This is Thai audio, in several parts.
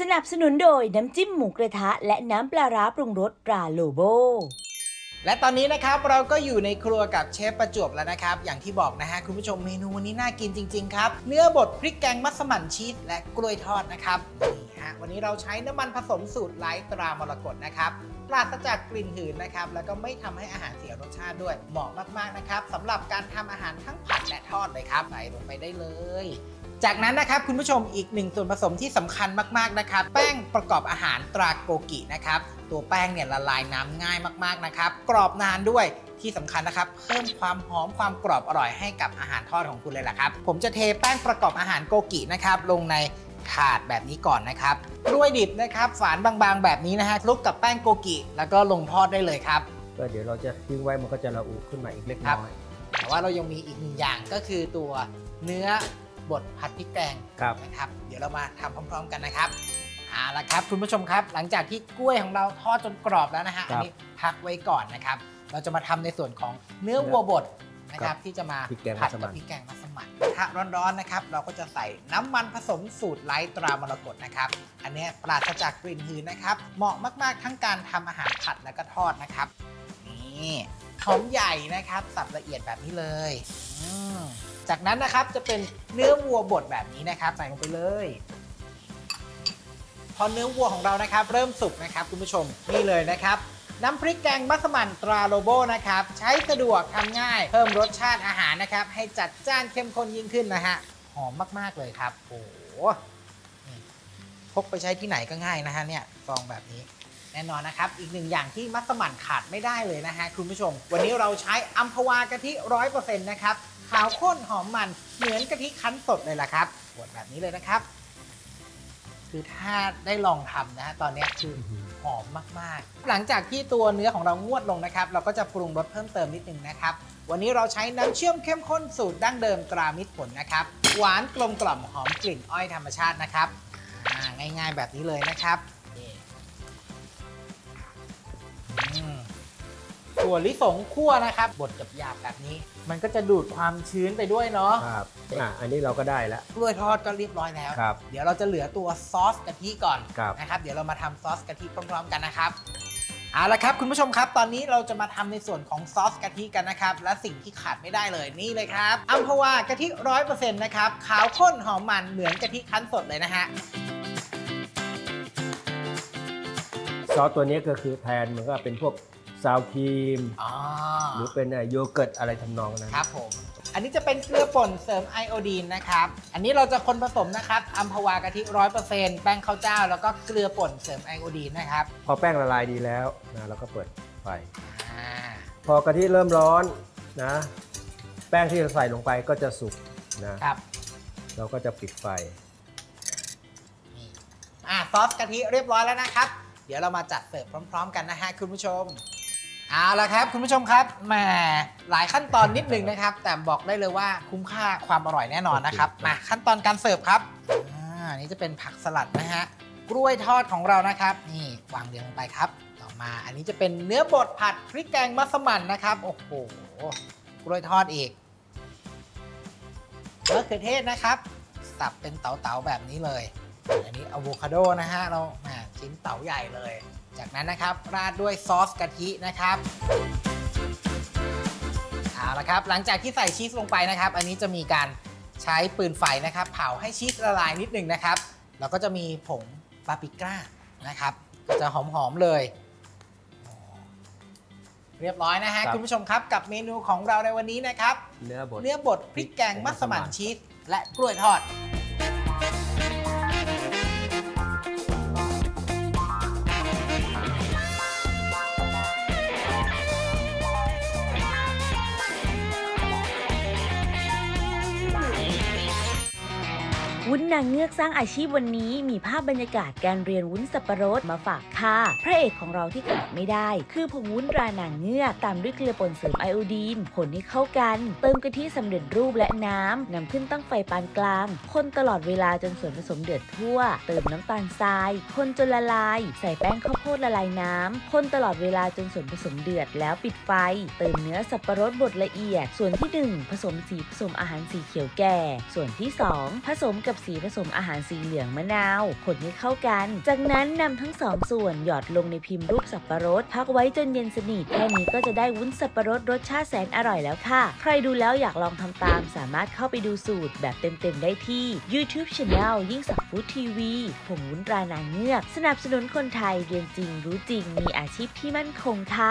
นับสนุนโดยน้ำจิ้มหมูกระทะและน้ำปลาร้าปรุงรสตราโลโบและตอนนี้นะครับเราก็อยู่ในครัวกับเชฟประจวบแล้วนะครับอย่างที่บอกนะฮะคุณผู้ชมเมนูวันนี้น่ากินจริงๆครับเนื้อบดพริกแกงมัสมั่นชีสและกล้วยทอดนะครับนี่ฮะวันนี้เราใช้น้ำมันผสมสูตรไร้ตรามรกตนะครับปราศจากกลิ่นหืนนะครับแล้วก็ไม่ทำให้อาหารเสียรสชาติด้วยเหมาะมากๆนะครับสำหรับการทำอาหารทั้งผัดและทอดเลยครับใส่ลงไปได้เลยจากนั้นนะครับคุณผู้ชมอีกหนึ่งส่วนผสมที่สำคัญมากๆนะครับแป้งประกอบอาหารตราโกกินะครับตัวแป้งเนี่ยละลายน้ำง่ายมากๆนะครับกรอบนานด้วยที่สำคัญนะครับเพิ่มความหอมความกรอบอร่อยให้กับอาหารทอดของคุณเลยล่ะครับผมจะเทแป้งประกอบอาหารโกกินะครับลงในถาดแบบนี้ก่อนนะครับกล้วยดิบนะครับฝานบางๆแบบนี้นะฮะคลุกกับแป้งโกกิแล้วก็ลงทอดได้เลยครับก็เดี๋ยวเราจะทิ้งไว้มันก็จะระอุขึ้นมาอีกเล็กน้อยแต่ว่าเรายังมีอีกหนึ่งอย่างก็คือตัวเนื้อบดผัดพริกแกงนะครับเดี๋ยวเรามาทำพร้อมๆกันนะครับเอาละครับคุณผู้ชมครับหลังจากที่กล้วยของเราทอดจนกรอบแล้วนะฮะอันนี้พักไว้ก่อนนะครับเราจะมาทำในส่วนของเนื้อวัวบดนะครับที่จะมาผัดกับพริกแกงมัสมั่นถ้าร้อนๆนะครับเราก็จะใส่น้ำมันผสมสูตรไร้ตรามรกตนะครับอันนี้ปราศจากกลิ่นหืนนะครับเหมาะมากๆทั้งการทำอาหารผัดและก็ทอดนะครับนี่หอมใหญ่นะครับสับละเอียดแบบนี้เลยจากนั้นนะครับจะเป็นเนื้อวัวบดแบบนี้นะครับใส่ลงไปเลยพอเนื้อวัวของเรานะครับเริ่มสุกนะครับคุณผู้ชมนี่เลยนะครับน้ำพริกแกงมัสมั่นตราโลโบนะครับใช้สะดวกทำง่ายเพิ่มรสชาติอาหารนะครับให้จัดจ้านเข้มข้นยิ่งขึ้นนะฮะหอมมากๆเลยครับโอ้โหพกไปใช้ที่ไหนก็ง่ายนะฮะเนี่ยซองแบบนี้แน่นอนนะครับอีกหนึ่งอย่างที่มัสมั่นขาดไม่ได้เลยนะฮะคุณผู้ชมวันนี้เราใช้อัมพวากะทิ 100% นะครับขาวข้นหอมมันเหมือนกะทิคั้นสดเลยล่ะครับขวดแบบนี้เลยนะครับคือถ้าได้ลองทำนะฮะตอนนี้คือหอมมากๆหลังจากที่ตัวเนื้อของเรางวดลงนะครับเราก็จะปรุงรสเพิ่มเติมนิดนึงนะครับวันนี้เราใช้น้ำเชื่อมเข้มข้นสูตรดั้งเดิมตรามิตรผลนะครับหวานกลมกล่อมหอมกลิ่นอ้อยธรรมชาตินะครับง่ายๆแบบนี้เลยนะครับถั่วลิสงคั่วนะครับบดหยาบๆแบบนี้มันก็จะดูดความชื้นไปด้วยเนาะครับอันนี้เราก็ได้แล้วกล้วยทอดก็เรียบร้อยแล้วเดี๋ยวเราจะเหลือตัวซอสกะทิก่อนนะครับเดี๋ยวเรามาทำซอสกะทิพร้อมๆกันนะครับเอาละครับคุณผู้ชมครับตอนนี้เราจะมาทำในส่วนของซอสกะทิกันนะครับและสิ่งที่ขาดไม่ได้เลยนี่เลยครับอัมพวากะทิ 100% นะครับขาวข้นหอมมันเหมือนกะทิคั้นสดเลยนะฮะซอสตัวนี้ก็คือแทนมันก็เป็นพวกซาวครีมหรือเป็นโยเกิร์ตอะไรทำนองนั้นครับผมอันนี้จะเป็นเกลือป่นเสริมไอโอดีนนะครับอันนี้เราจะคนผสมนะครับอัมพวากะทิ 100% แป้งข้าวเจ้าแล้วก็เกลือป่นเสริมไอโอดีนนะครับพอแป้งละลายดีแล้วนะเราก็เปิดไฟพอกะทิเริ่มร้อนนะแป้งที่เราใส่ลงไปก็จะสุกนะครับเราก็จะปิดไฟซอสกะทิเรียบร้อยแล้วนะครับเดี๋ยวเรามาจัดเสิร์ฟพร้อมๆกันนะฮะคุณผู้ชมเอาละครับคุณผู้ชมครับแหมหลายขั้นตอนนิดนึงนะครับแต่บอกได้เลยว่าคุ้มค่าความอร่อยแน่นอนนะครับมาขั้นตอนการเสิร์ฟครับนี่จะเป็นผักสลัดนะฮะกล้วยทอดของเรานะครับนี่วางเรียงลงไปครับต่อมาอันนี้จะเป็นเนื้อบดผัดพริกแกงมัสมั่นนะครับโอ้โหกล้วยทอดอีกมะเขือเทศนะครับสับเป็นเต๋าๆแบบนี้เลยอันนี้อะโวคาโดนะฮะเราชิ้นเต๋าใหญ่เลยจากนั้นนะครับราดด้วยซอสกะทินะครับเอาละครับหลังจากที่ใส่ชีสลงไปนะครับอันนี้จะมีการใช้ปืนไฟนะครับเผาให้ชีสละลายนิดนึงนะครับแล้วก็จะมีผงปาปริก้านะครับก็จะหอมๆเลยเรียบร้อยนะฮะคุณผู้ชมครับกับเมนูของเราในวันนี้นะครับเนื้อบดพริกแกงมัสมั่นชีสและกล้วยทอดวุ้นนางเงือกสร้างอาชีพวันนี้มีภาพบรรยากาศการเรียนวุ้นสับปะรดมาฝากค่ะพระเอกของเราที่ขาดไม่ได้คือผงวุ้นตรานางเงือกตามด้วยเกลือป่นเสริมไอโอดีนคนให้เข้ากันเติมกะทิสำเร็จรูปและน้ำนำขึ้นตั้งไฟปานกลางคนตลอดเวลาจนส่วนผสมเดือดทั่วเติมน้ำตาลทรายคนจนละลายใส่แป้งข้าวโพดละลายน้ำคนตลอดเวลาจนส่วนผสมเดือดแล้วปิดไฟเติมเนื้อสับปะรดบดละเอียดส่วนที่1ผสมสีผสมอาหารสีเขียวแก่ส่วนที่2ผสมกับสีผสมอาหารสีเหลืองมะนาวคนให้เข้ากันจากนั้นนำทั้ง2ส่วนหยอดลงในพิมพ์รูปสับปะรดพักไว้จนเย็นสนิทแค่นี้ก็จะได้วุ้นสับปะรดรสชาติแสนอร่อยแล้วค่ะใครดูแล้วอยากลองทำตามสามารถเข้าไปดูสูตรแบบเต็มๆได้ที่ YouTube Channel ยิ่งศักดิ์ฟู้ดทีวีผงวุ้นตรานางเงือกสนับสนุนคนไทยเรียนจริงรู้จริงมีอาชีพที่มั่นคงค่ะ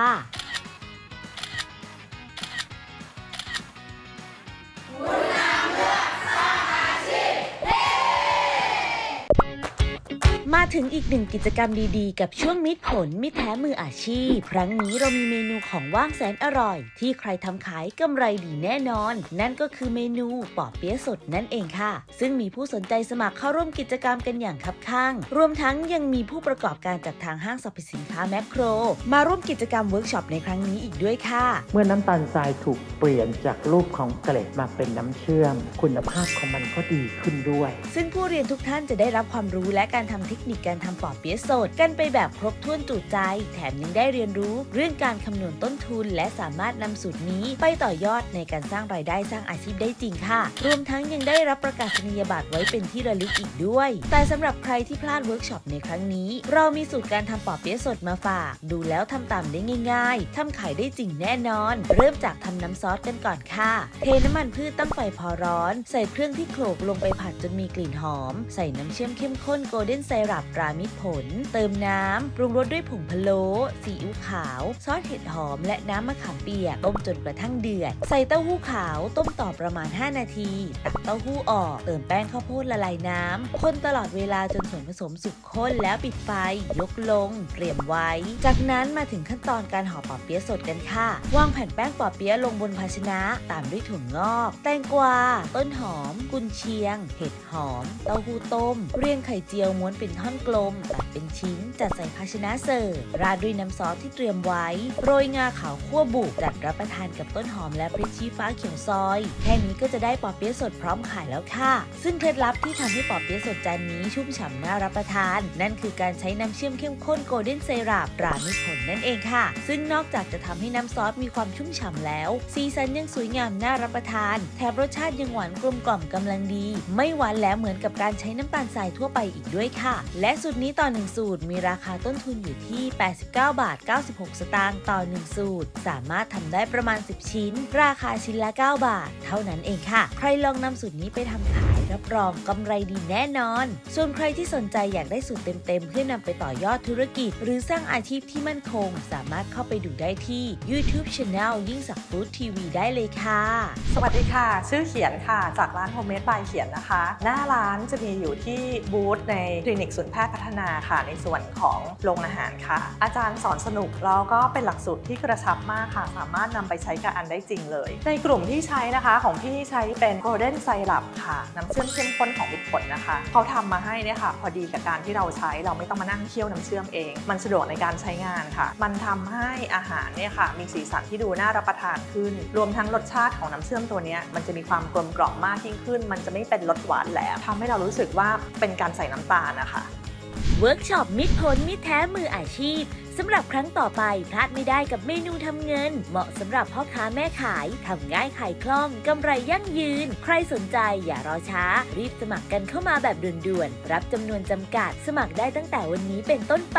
มาถึงอีกหนึ่งกิจกรรมดีๆกับช่วงมิตรผลมิตรแท้มืออาชีพครั้งนี้เรามีเมนูของว่างแสนอร่อยที่ใครทำขายกำไรดีแน่นอนนั่นก็คือเมนูปอเปี๊ยะสดนั่นเองค่ะซึ่งมีผู้สนใจสมัครเข้าร่วมกิจกรรมกันอย่างคับคั่งรวมทั้งยังมีผู้ประกอบการจากทางห้างสรรพสินค้าแมคโครมาร่วมกิจกรรมเวิร์กช็อปในครั้งนี้อีกด้วยค่ะเมื่อน้ำตาลทรายถูกเปลี่ยนจากรูปของเกล็ดมาเป็นน้ำเชื่อมคุณภาพของมันก็ดีขึ้นด้วยซึ่งผู้เรียนทุกท่านจะได้รับความรู้และการทำเทคนิคการทำปอเปี๊ยะสดกันไปแบบครบถ้วนจุใจแถมยังได้เรียนรู้เรื่องการคำนวณต้นทุนและสามารถนำสูตรนี้ไปต่อยอดในการสร้างรายได้สร้างอาชีพได้จริงค่ะรวมทั้งยังได้รับประกาศนียบัตรไว้เป็นที่ระลึกอีกด้วยแต่สำหรับใครที่พลาดเวิร์กช็อปในครั้งนี้เรามีสูตรการทำปอเปี๊ยะสดมาฝากดูแล้วทำตามได้ง่ายๆทำขายได้จริงแน่นอนเริ่มจากทำน้ำซอสกันก่อนค่ะเทน้ำมันพืชตั้งไฟพอร้อนใส่เครื่องที่โขลกลงไปผัดจนมีกลิ่นหอมใส่น้ำเชื่อมเข้มข้นโกลเด้นไซรัปตรามิตรผลเติมน้ำปรุงรสด้วยผงพะโล้ซีอิ๊วขาวซอสเห็ดหอมและน้ำมะขามเปียกต้มจนกระทั่งเดือดใส่เต้าหู้ขาวต้มต่อประมาณ5นาทีตักเต้าหู้ออกเติมแป้งข้าวโพดละลายน้ำคนตลอดเวลาจนส่วนผสมสุกข้นแล้วปิดไฟยกลงเตรียมไว้จากนั้นมาถึงขั้นตอนการห่อปอเปี๊ยะสดกันค่ะวางแผ่นแป้งปอเปี๊ยะลงบนภาชนะตามด้วยถั่วงอกแตงกวาต้นหอมกุนเชียงเห็ดหอมเต้าหู้ต้มเรียงไข่เจียวม้วนเป็นท่อนกลมตัดเป็นชิ้นจัดใส่ภาชนะเสิร์ฟราดด้วยน้ำซอสที่เตรียมไว้โรยงาขาวคั่วบุกจัดรับประทานกับต้นหอมและพริกชี้ฟ้าเขียวซอยแค่นี้ก็จะได้ปอเปี๊ยะสดพร้อมขายแล้วค่ะซึ่งเคล็ดลับที่ทำให้ปอเปี๊ยะสดจานนี้ชุ่มฉ่ำน่ารับประทานนั่นคือการใช้น้ำเชื่อมเข้มข้นโกลเด้นไซรัปตรามิตรผลนั่นเองค่ะซึ่งนอกจากจะทำให้น้ำซอสมีความชุ่มฉ่ำแล้วสีสันยังสวยงามน่ารับประทานแถมรสชาติยังหวานกลมกล่อมกำลังดีไม่หวานแหลมเหมือนกับการใช้น้ำตาลทรายทั่วไปอีกด้วยค่ะและสูตรนี้ต่อ1สูตรมีราคาต้นทุนอยู่ที่89 บาท 96 สตางค์ต่อ1สูตรสามารถทำได้ประมาณ10ชิ้นราคาชิ้นละ9 บาทเท่านั้นเองค่ะใครลองนำสูตรนี้ไปทำขายรับรองกำไรดีแน่นอนส่วนใครที่สนใจอยากได้สูตรเต็มๆเพื่อนำไปต่อยอดธุรกิจหรือสร้างอาชีพที่มั่นคงสามารถเข้าไปดูได้ที่ YouTube Channel ยิ่งศักดิ์ฟู้ดทีวีได้เลยค่ะสวัสดีค่ะชื่อเขียนค่ะจากร้านโฮมเมดบายเขียนนะคะหน้าร้านจะมีอยู่ที่บูธในคลินิกศูนย์แพทย์พัฒนาค่ะในส่วนของโรงอาหารค่ะอาจารย์สอนสนุกแล้วก็เป็นหลักสูตรที่กระชับมากค่ะสามารถนำไปใช้กับอันได้จริงเลยในกลุ่มที่ใช้นะคะของพี่ใช้เป็นโกลเด้นไซรัปค่ะน้ำเชื่อมเข้มข้นของมิตรผลนะคะเขาทำมาให้เนี่ยค่ะพอดีกับการที่เราใช้เราไม่ต้องมานั่งเคี่ยวน้ำเชื่อมเองมันสะดวกในการใช้งานค่ะมันทำให้อาหารเนี่ยค่ะมีสีสันที่ดูน่ารับประทานขึ้นรวมทั้งรสชาติของน้ำเชื่อมตัวนี้มันจะมีความกลมกล่อมมากยิ่งขึ้นมันจะไม่เป็นรสหวานแหลมทำให้เรารู้สึกว่าเป็นการใส่น้ำตาลนะคะเวิร์กช็อปมิตรผลมิตรแท้มืออาชีพสำหรับครั้งต่อไปพลาดไม่ได้กับเมนูทำเงินเหมาะสำหรับพ่อค้าแม่ขายทำง่ายขายคล่องกำไรยั่งยืนใครสนใจอย่ารอช้ารีบสมัครกันเข้ามาแบบด่วนๆรับจำนวนจำกัดสมัครได้ตั้งแต่วันนี้เป็นต้นไป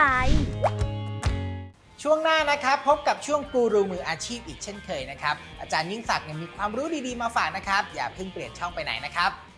ช่วงหน้านะครับพบกับช่วงกูรูมืออาชีพอีกเช่นเคยนะครับอาจารย์ยิ่งศักดิ์มีความรู้ดีๆมาฝากนะครับอย่าเพิ่งเปลี่ยนช่องไปไหนนะครับ